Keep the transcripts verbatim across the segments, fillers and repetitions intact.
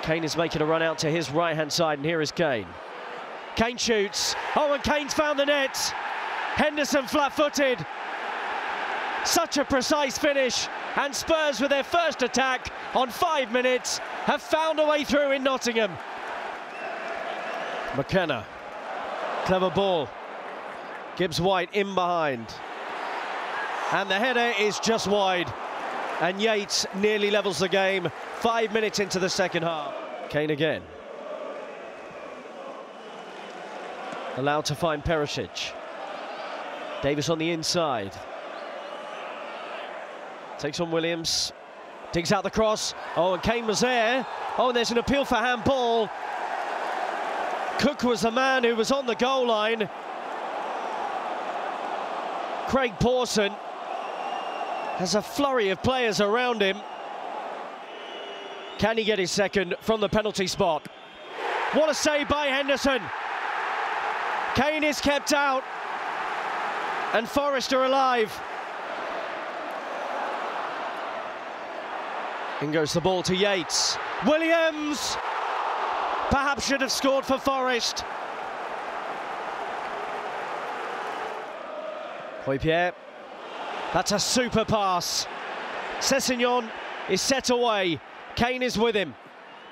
Kane is making a run out to his right-hand side, and here is Kane. Kane shoots. Oh, and Kane's found the net. Henderson flat-footed. Such a precise finish, and Spurs, with their first attack on five minutes, have found a way through in Nottingham. McKenna, clever ball. Gibbs-White in behind. And the header is just wide. And Yates nearly levels the game, five minutes into the second half. Kane again. Allowed to find Perisic. Davis on the inside. Takes on Williams. Digs out the cross. Oh, and Kane was there. Oh, and there's an appeal for handball. Cook was the man who was on the goal line. Craig Pawson has a flurry of players around him. Can he get his second from the penalty spot? What a save by Henderson. Kane is kept out, and Forest are alive. In goes the ball to Yates. Williams perhaps should have scored for Forest. Højbjerg. That's a super pass. Sessegnon is set away. Kane is with him.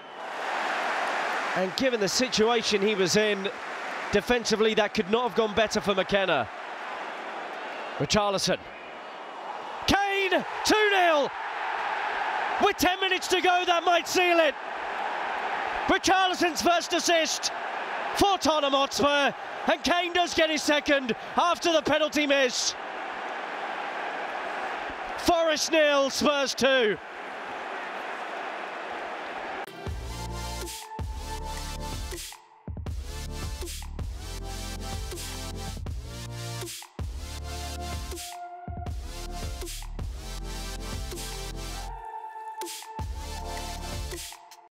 And given the situation he was in, defensively, that could not have gone better for McKenna. Richarlison. Kane, two nil. With ten minutes to go, that might seal it. Richarlison's first assist for Tottenham Hotspur, and Kane does get his second after the penalty miss. Forest nil, Spurs two.